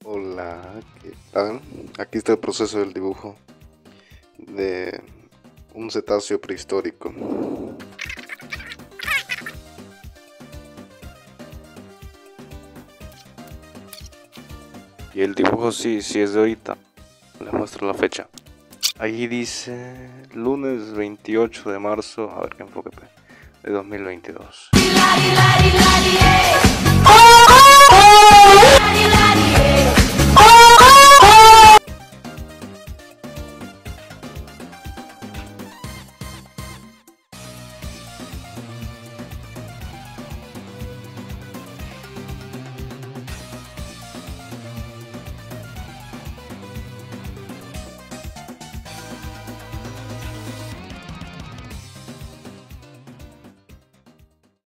Hola, ¿qué tal? Aquí está el proceso del dibujo de un cetáceo prehistórico. Y el dibujo sí es de ahorita. Les muestro la fecha. Ahí dice lunes 28 de marzo, a ver qué enfoque, de 2022.